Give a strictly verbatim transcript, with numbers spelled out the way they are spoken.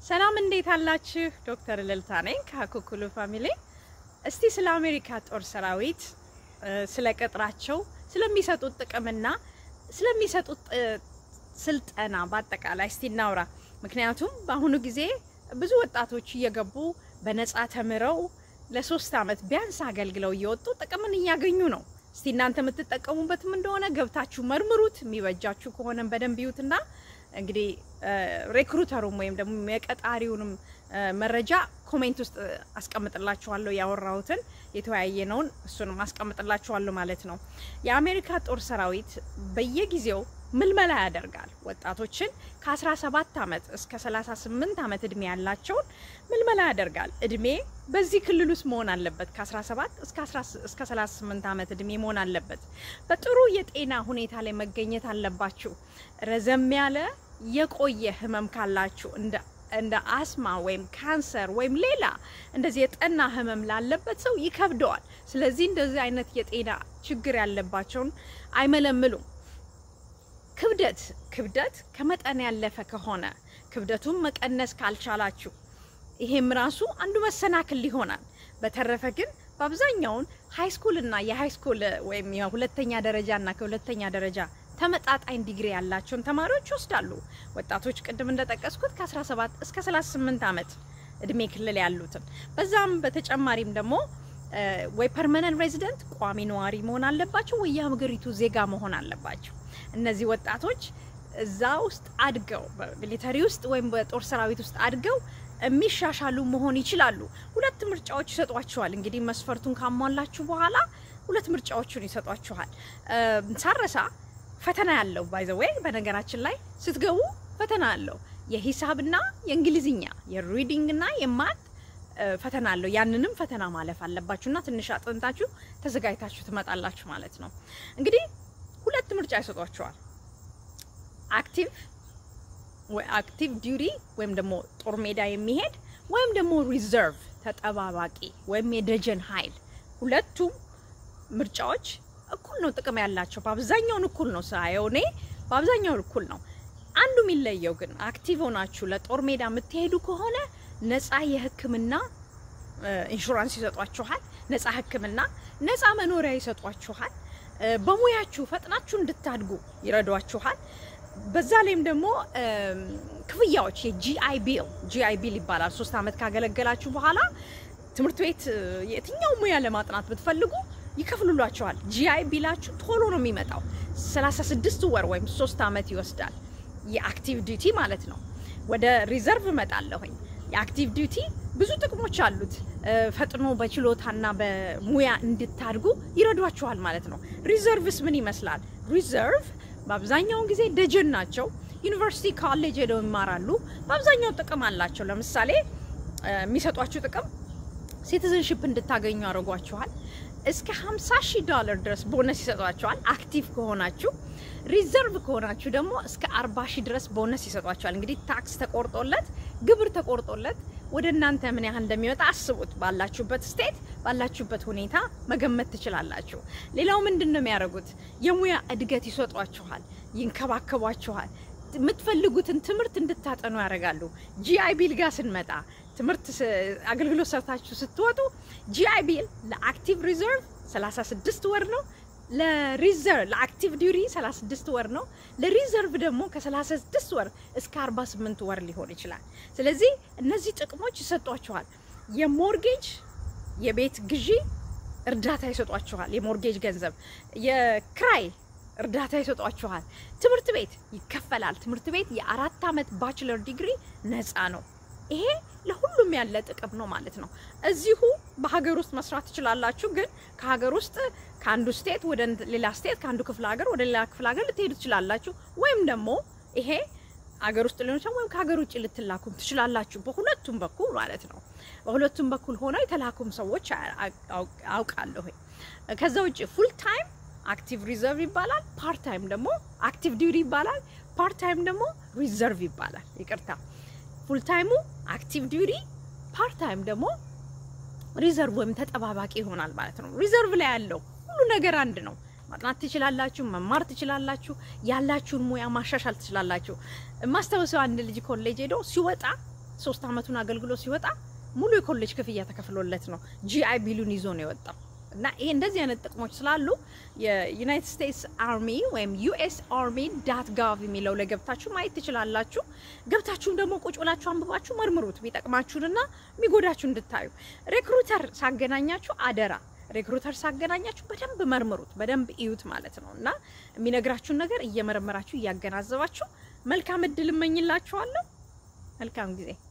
ሰላም እንዴት አላችሁ? ዶክተር እልልታ ነኝ ከኩኩሉ ፋሚሊ። እስቲ ስለ አሜሪካ ጦር ሰራዊት ስለ ቅጥራቸው ስለሚሰጡት ጥቅምና ስለሚሰጡት ስልጠና በአጠቃላይ እስቲ እናውራ። ምክንያቱም በአሁኑ ጊዜ ብዙ ወጣቶች እየገቡ በነፃ ተምረው ለሶስት አመት ቢያንስ አገልግለው እየወጡ ጥቅምን እያገኙ ነው። እስቲ እናንተ የምትጠቀሙበትም እንደሆነ ገብታችሁ መርምሩት። የሚበጃችሁ ከሆነ በደንብ ይዩትና እንግዲህ ሪክሩተሩም ወይም ደግሞ የቀጣሪውንም መረጃ ኮሜንት ውስጥ አስቀምጥላችኋለሁ። ያወራሁትን የተወያየነውን እሱንም አስቀምጥላችኋለሁ ማለት ነው። የአሜሪካ ጦር ሰራዊት በየጊዜው ምልመላ ያደርጋል። ወጣቶችን ከ17 አመት እስከ ሰላሳ ስምንት አመት እድሜ ያላቸውን ምልመላ ያደርጋል። እድሜ በዚህ ክልል ውስጥ መሆን አለበት። ከ17 እስከ እስከ ሰላሳ ስምንት አመት እድሜ መሆን አለበት። በጥሩ የጤና ሁኔታ ላይ መገኘት አለባችሁ። ረዘም ያለ የቆየ ህመም ካላችሁ እንደ እንደ አስማ ወይም ካንሰር ወይም ሌላ እንደዚህ የጠና ህመም ላለበት ሰው ይከብደዋል። ስለዚህ እንደዚህ አይነት የጤና ችግር ያለባቸውን አይመለምሉም። ክብደት ክብደት ከመጠን ያለፈ ከሆነ ክብደቱን መቀነስ ካልቻላችሁ ይሄም ራሱ አንዱ መሰናክል ይሆናል። በተረፈ ግን በአብዛኛው ሃይ ስኩል እና የሃይ ስኩል ወይም የሁለተኛ ደረጃና ከሁለተኛ ደረጃ ተመጣጣኝ ዲግሪ ያላቸውን ተማሪዎች ይወስዳሉ። ወጣቶች ቅድም እንደተጠቀስኩት ከ17 እስከ ሰላሳ ስምንት አመት እድሜ ክልል ያሉትን በዛም በተጨማሪም ደግሞ ወይ ፐርማነንት ሬዚደንት ቋሚ ነዋሪ መሆን አለባቸው ወይ የሀገሪቱ ዜጋ መሆን አለባቸው። እነዚህ ወጣቶች እዛ ውስጥ አድገው በሚሊተሪ ውስጥ ወይም በጦር ሰራዊት ውስጥ አድገው የሚሻሻሉ መሆን ይችላሉ። ሁለት ምርጫዎች ይሰጧቸዋል። እንግዲህ መስፈርቱን ካሟላችሁ በኋላ ሁለት ምርጫዎችን ይሰጧቸዋል። ሳረሳ ፈተና ያለው ባይ ዘ ዌይ በነገራችን ላይ ስትገቡ ፈተና ያለው የሂሳብና የእንግሊዝኛ የሪዲንግና የማት ፈተና አለው። ያንንም ፈተና ማለፍ አለባችሁና ትንሽ አጥንታችሁ ተዘጋጅታችሁ ትመጣላችሁ ማለት ነው። እንግዲህ ሁለት ምርጫ ይሰጧቸዋል። አክቲቭ ወይ አክቲቭ ዲዩቲ ወይም ደግሞ ጦር ሜዳ የሚሄድ ወይም ደግሞ ሪዘርቭ ተጠባባቂ ወይም የደጀን ኃይል። ሁለቱም ምርጫዎች እኩል ነው ጥቅም ያላቸው። በአብዛኛው እኩል ነው ሳይሆን በአብዛኛው እኩል ነው። አንዱ የሚለየው ግን አክቲቭ ሆናችሁ ለጦር ሜዳ የምትሄዱ ከሆነ ነፃ የህክምና ኢንሹራንስ ይሰጧችኋል። ነፃ ህክምና፣ ነፃ መኖሪያ ይሰጧችኋል። በሙያችሁ ፈጥናችሁ እንድታድጉ ይረዷችኋል። በዛ ላይም ደግሞ ክፍያዎች የጂአይ ቢል ጂአይ ቢል ይባላል። ሶስት አመት ካገለገላችሁ በኋላ ትምህርት ቤት የትኛው ሙያ ለማጥናት ብትፈልጉ ይከፍሉላችኋል። ጂአይ ቢላችሁ ቶሎ ነው የሚመጣው። ሰላሳ ስድስት ወር ወይም ሶስት አመት ይወስዳል። የአክቲቭ ዲዩቲ ማለት ነው። ወደ ሪዘርቭ እመጣለሁኝ። የአክቲቭ ዲዩቲ ብዙ ጥቅሞች አሉት። ፈጥኖ በችሎታና በሙያ እንድታድጉ ይረዷችኋል ማለት ነው። ሪዘርቭስ ምን ይመስላል? ሪዘርቭ በአብዛኛው ጊዜ ደጀን ናቸው። ዩኒቨርሲቲ ኮሌጅ ሄደው ይማራሉ። በአብዛኛው ጥቅም አላቸው። ለምሳሌ የሚሰጧችሁ ጥቅም ሲቲዝንሺፕ እንድታገኙ ያደርጓችኋል። እስከ ሃምሳ ሺህ ዶላር ድረስ ቦነስ ይሰጧችኋል አክቲቭ ከሆናችሁ። ሪዘርቭ ከሆናችሁ ደግሞ እስከ አርባ ሺህ ድረስ ቦነስ ይሰጧችኋል። እንግዲህ ታክስ ተቆርጦለት ግብር ተቆርጦለት ወደ እናንተ ምን ያህል እንደሚወጣ አስቡት። ባላችሁበት ስቴት ባላችሁበት ሁኔታ መገመት ትችላላችሁ። ሌላው ምንድነው የሚያደርጉት? የሙያ እድገት ይሰጧችኋል፣ ይንከባከቧችኋል። የምትፈልጉትን ትምህርት እንድታጠኑ ያደርጋሉ። ጂአይ ቢል ጋር ስንመጣ ትምህርት አገልግሎት ሰርታችሁ ስትወጡ ጂአይ ቢል ለአክቲቭ ሪዘርቭ ሰላሳ ስድስት ወር ነው። ለሪዘርቭ ለአክቲቭ ዲዩቲ ሰላሳ ስድስት ወር ነው። ለሪዘርቭ ደግሞ ከሰላሳ ስድስት ወር እስከ አርባ ስምንት ወር ሊሆን ይችላል። ስለዚህ እነዚህ ጥቅሞች ይሰጧችኋል። የሞርጌጅ የቤት ግዢ እርዳታ ይሰጧችኋል። የሞርጌጅ ገንዘብ፣ የክራይ እርዳታ ይሰጧችኋል። ትምህርት ቤት ይከፈላል። ትምህርት ቤት የአራት አመት ባችለር ዲግሪ ነፃ ነው። ይሄ ለሁሉም ያለ ጥቅም ነው ማለት ነው። እዚሁ በሀገር ውስጥ መስራት ትችላላችሁ። ግን ከሀገር ውስጥ ከአንዱ ስቴት ወደ ሌላ ስቴት ከአንዱ ክፍለ ሀገር ወደ ሌላ ክፍለ ሀገር ልትሄዱ ትችላላችሁ። ወይም ደግሞ ይሄ ሀገር ውስጥ ሊሆን ይችላል ወይም ከሀገር ውጭ ልትላኩም ትችላላችሁ። በሁለቱም በኩል ማለት ነው። በሁለቱም በኩል ሆነው የተላኩም ሰዎች አውቃለሁ። ከዛ ውጭ ፉል ታይም አክቲቭ ሪዘርቭ ይባላል። ፓርት ታይም ደግሞ አክቲቭ ዲዩቲ ይባላል። ፓርት ታይም ደግሞ ሪዘርቭ ይባላል። ይቅርታ ፉል ታይሙ አክቲቭ ዲዩቲ፣ ፓርት ታይም ደግሞ ሪዘርቭ ወይም ተጠባባቂ ይሆናል ማለት ነው። ሪዘርቭ ላይ ያለው ሁሉ ነገር አንድ ነው። ማጥናት ትችላላችሁ፣ መማር ትችላላችሁ፣ ያላችሁን ሙያ ማሻሻል ትችላላችሁ። ማስተዋወሰው አንድ ልጅ ኮሌጅ ሄዶ ሲወጣ ሶስት አመቱን አገልግሎ ሲወጣ ሙሉ የኮሌጅ ክፍያ ተከፍሎለት ነው ጂአይ ቢሉን ይዞ ነው የወጣው እና ይሄ እንደዚህ አይነት ጥቅሞች ስላሉ የዩናይትድ ስቴትስ አርሚ ወይም ዩኤስ አርሚ ዳት ጋቭ የሚለው ላይ ገብታችሁ ማየት ትችላላችሁ ገብታችሁም ደግሞ ቁጭ ብላችሁ አንብባችሁ መርምሩት ቢጠቅማችሁና የሚጎዳችሁ እንድታዩ ሪክሩተር ሳገናኛችሁ አደራ ሪክሩተር ሳገናኛችሁ በደንብ መርምሩት በደንብ እዩት ማለት ነውና የሚነግራችሁን ነገር እየመረመራችሁ እያገናዘባችሁ መልካም እድል እመኝላችኋለሁ መልካም ጊዜ